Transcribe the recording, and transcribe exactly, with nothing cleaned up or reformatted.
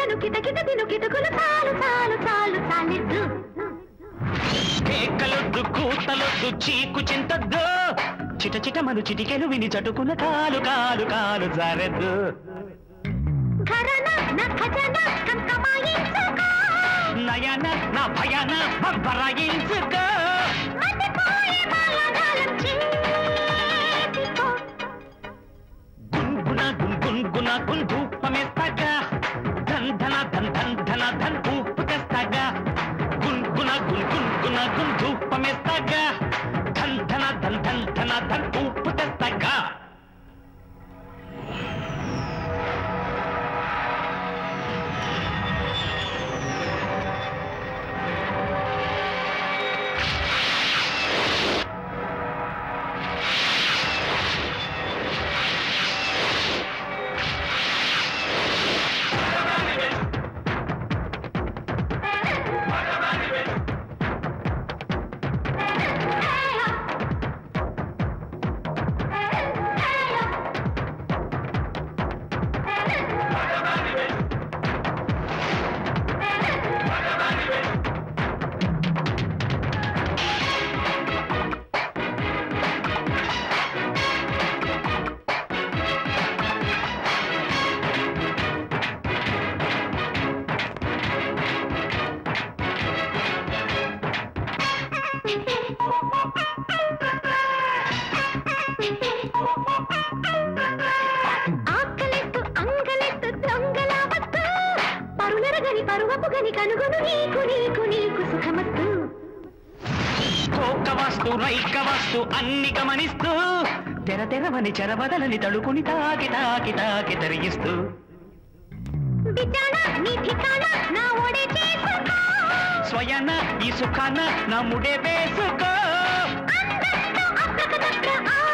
కితలను కిత కిత తిను కితకులు చాలు చాలు చాలు చాలిద్దు కేకలొద్దు కూతలొద్దు చీకు చింతద్దు చిట చిట మను చిటికెలు విని చటుకున్న కాలు కాలు కాలు జారెద్దు ఘరన నా ఖజన కంకమాయించుకో నయన నా భయన బబ్బరాయించుకో మతిపోయే మాయాజాలం చేతికో గున్గున గున్గున గున్ ధూపమేస్తాగా ధన్ ధన ధన్ ధన్ ధన ధన్ ఊపు తెస్తాగా గున్గున గున్గున గున్ ధూపమేస్తాగా ధన్ ధన ధన్ ధన్ ధన ధన్ ఊపు తెస్తాగా ఆకలెత్తు అంగలెత్తు దొంగలావత్తు పరులరగని పరువపుగని కనుగొను నీకు నీకు నీకు సుఖమత్తు కోక వస్తు రైక వస్తు అన్ని గమనిస్తూ తెర తెరవని చెరబదలని తడుకుని తాకి తాకి తాకి తరిగిస్తూ బిడ్డాన నీ ఠికాన నా ఓడే చేసుకో స్వయాన ఈ సుఖాన నా ముడే వేసుకో అందరితో అప్రకదప్ర